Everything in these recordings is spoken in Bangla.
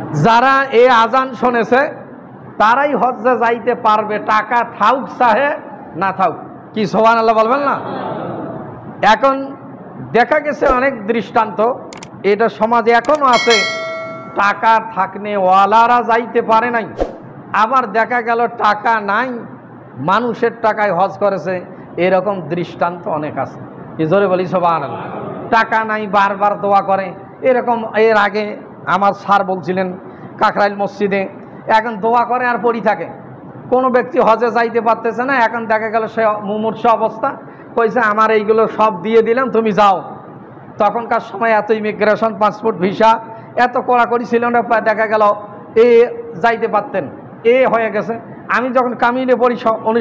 যারা এই আজান শুনেছে তারাই হজ্জে যাইতে পারবে, টাকা থাউক চাহে না থাউক। কি সুবহানাল্লাহ বলবেন না? এখন দেখা গেছে অনেক দৃষ্টান্ত, এটা সমাজে এখনো আছে, টাকা থাকনে ওয়ালারা যাইতে পারে নাই, আবার দেখা গেল টাকা নাই মানুষের টাকায় হজ করেছে, এরকম দৃষ্টান্ত অনেক আছে। কি জোরে বলি সুবহানাল্লাহ। টাকা নাই বারবার দোয়া করে, এরকম এর আগে আমার স্যার বলছিলেন কাকরাইল মসজিদে, এখন দোয়া করে আর পড়ি থাকে, কোনো ব্যক্তি হজে যাইতে পারতেছে না, এখন দেখা গেল সে মুমূর্ষ অবস্থা, কইছে আমার এইগুলো সব দিয়ে দিলাম তুমি যাও। তখনকার সময় এত ইমিগ্রেশন পাসপোর্ট ভিসা এত কড়াকড়ি ছিল না, দেখা গেল এ যাইতে পারতেন, এ হয়ে গেছে। আমি যখন কামিলে পড়ি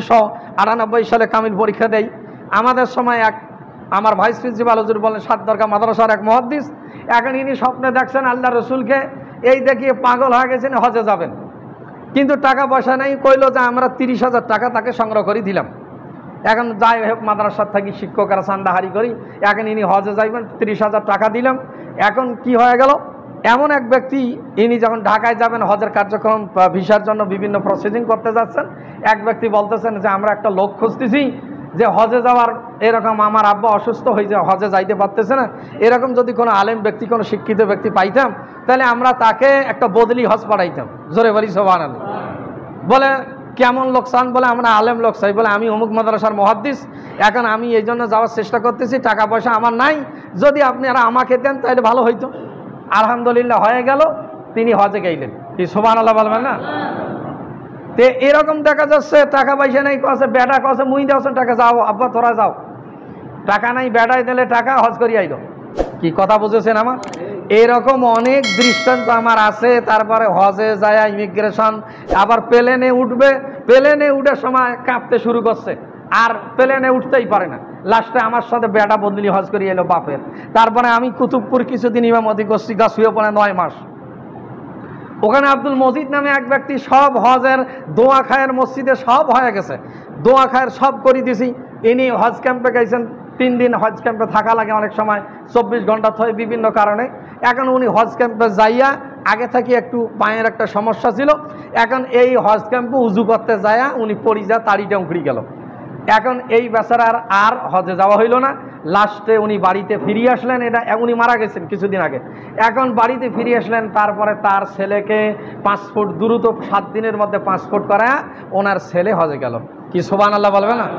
1998 সালে কামিল পরীক্ষা দেই, আমাদের সময় এক আমার ভাইস প্রিন্সিপাল হুজুর বলেন সাতদরগা মাদ্রাসার এক মুহাদ্দিস, এখন ইনি স্বপ্নে দেখছেন আল্লাহ রসুলকে, এই দেখিয়ে পাগল হয়ে গেছেন হজে যাবেন, কিন্তু টাকা পয়সা নেই, কইল যে আমরা 30,000 টাকা তাকে সংগ্রহ করে দিলাম। এখন যাই হোক মাদ্রাসার থাকি শিক্ষকেরা চান্দাহারি করি, এখন ইনি হজে যাইবেন, 30,000 টাকা দিলাম। এখন কি হয়ে গেল, এমন এক ব্যক্তি ইনি যখন ঢাকায় যাবেন হজের কার্যক্রম ভিসার জন্য বিভিন্ন প্রসেসিং করতে যাচ্ছেন, এক ব্যক্তি বলতেছেন যে আমরা একটা লোক খুঁজতেছি যে হজে যাওয়ার, এরকম আমার আব্বা অসুস্থ হয়ে যায় হজে যাইতে পারতেছে না, এরকম যদি কোনো আলেম ব্যক্তি কোনো শিক্ষিত ব্যক্তি পাইতাম তাহলে আমরা তাকে একটা বদলি হজ পাঠাইতাম। জোরে বলি সুবহানাল্লাহ। বলে কেমন লোক চান? বলে আমরা আলেম লোক চাই। বলে আমি অমুক মাদ্রাসার মুহাদ্দিস, এখন আমি এই জন্য যাওয়ার চেষ্টা করতেছি, টাকা পয়সা আমার নাই, যদি আপনারা আমাকে দেন তাহলে ভালো হইতো। আলহামদুলিল্লাহ হয়ে গেল, তিনি হজে গেলেন। কি সুবহানাল্লাহ বলবেন না? তে এরকম দেখা যাচ্ছে টাকা পয়সা নাই, কছে বেটা কছে মুই দেওছেন টাকা, যাও আব্বা তোরা যাও, টাকা নাই বেটাই দিলে টাকা, হজ করি আইল। কি কথা বুঝেছেন আমার? এরকম অনেক দৃষ্টান্ত আমার আছে। তারপরে হজে যায় ইমিগ্রেশন, আবার প্লেনে উঠবে, প্লেনে উঠার সময় কাঁপতে শুরু করছে, আর প্লেনে উঠতেই পারে না। লাস্টে আমার সাথে বেটা বদলি হজ করি এলো বাপের। তারপরে আমি কুতুবপুর কিছুদিন ইমামতি করছি, গা শুয়ে পড়ে 9 মাস। ওখানে আব্দুল মজিদ নামে এক ব্যক্তি সব হজের দোয়া খায়ের মসজিদে সব হয়ে গেছে, দোয়া খায়ের সব করে দিছি। ইনি হজ ক্যাম্পে গেছেন, 3 দিন হজ ক্যাম্পে থাকা লাগে, অনেক সময় 24 ঘন্টা থাকে বিভিন্ন কারণে। এখন উনি হজ ক্যাম্পে যাইয়া, আগে থেকে একটু পায়ের একটা সমস্যা ছিল, এখন এই হজ ক্যাম্পে উজু করতে যাইয়া উনি পড়ি যা তাড়িটা উঁকড়ি গেল। এখন এই বেচারার আর হজে যাওয়া হইল না। লাস্টে উনি বাড়িতে ফিরিয়ে আসলেন, এটা উনি মারা গেছেন কিছুদিন আগে। এখন বাড়িতে ফিরে আসলেন, তারপরে তার ছেলেকে পাসপোর্ট দ্রুত 7 দিনের মধ্যে পাসপোর্ট করা, ওনার ছেলে হজে গেল। কি সুবহানাল্লাহ বলবে না?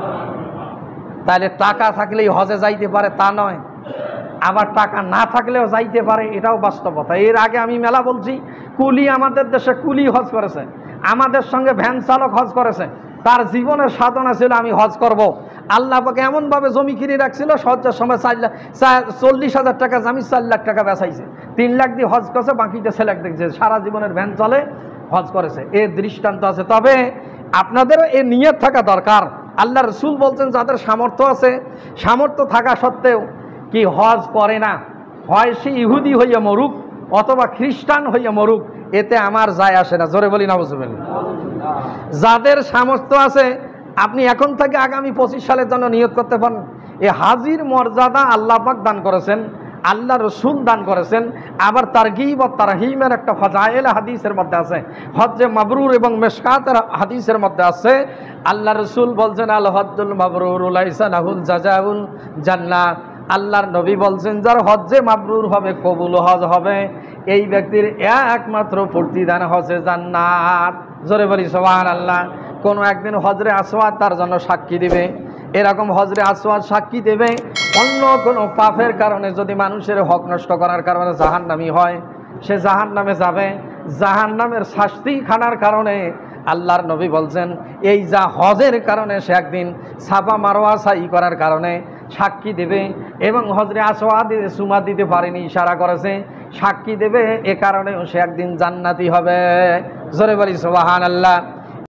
তাহলে টাকা থাকলেই হজে যাইতে পারে তা নয়, আবার টাকা না থাকলেও যাইতে পারে, এটাও বাস্তবতা। এর আগে আমি মেলা বলছি, কুলি আমাদের দেশে কুলি হজ করেছে, আমাদের সঙ্গে ভ্যান চালক হজ করেছে, তার জীবনের সাধনা ছিল আমি হজ করব। আল্লাহ পাকে এমনভাবে জমি কিনে রাখছিল, সহজের সময় 40,000 টাকা জমি 4 লাখ টাকা বেচাইছে, 3 লাখ দিয়ে হজ করছে, বাকিটা ছেলে দেখছে সারা জীবনের ভ্যান চলে হজ করেছে। এর দৃষ্টান্ত আছে। তবে আপনাদেরও এ নিয়ত থাকা দরকার। আল্লাহ রসুল বলছেন যাদের সামর্থ্য আছে, সামর্থ্য থাকা সত্ত্বেও কি হজ করে না, হয় সে ইহুদি হইয়া মরুক অথবা খ্রিস্টান হইয়া মরুক, এতে আমার যায় আসে না। জোরে বলি নাউজুবিল্লাহ। যাদের সামর্থ্য আছে, আপনি এখন থেকে আগামী 25 সালের জন্য নিয়ত করতে পারেন। এই হাজির মর্যাদা আল্লাহ পাক দান করেছেন, আল্লাহ রসুল দান করেছেন। আবার তারগীব ও তারহিমের একটা ফাজাইল হাদিসের মধ্যে আছে, হজ্জে মাবরুর এবং মেশকাতের হাদিসের মধ্যে আছে। আল্লাহ রসুল বলছেন আল হজ্জুল মাবরুর লাইসা লাহুল জাযাউল জান্নাহ। আল্লাহর নবী বলছেন যার হজ্জে মাবরুর হবে, কবুল হজ হবে, এই ব্যক্তির একমাত্র প্রতিদান হজে জান্নাত। জোরে বলি সুবহানাল্লাহ। কোনো একদিন হজরে আসওয়াদ তার জন্য সাক্ষী দিবে, এরকম হজরে আসওয়াদ সাক্ষী দেবে অন্য কোনো পাপের কারণে যদি মানুষের হক নষ্ট করার কারণে জাহান্নামী হয়, সে জাহান্নামে যাবে। জাহান্নামের শাস্তি খানার কারণে আল্লাহর নবী বলছেন এই যা হজের কারণে সে একদিন সাফা মারওয়া সাই করার কারণে সাক্ষী দেবে, এবং হজরে আসওয়াদ সুমা দিতে পারেনি, ইশারা করেছে, সাক্ষী দেবে, এ কারণেও সে একদিন জান্নাতি হবে। জোরে বলি সুবহানাল্লাহ।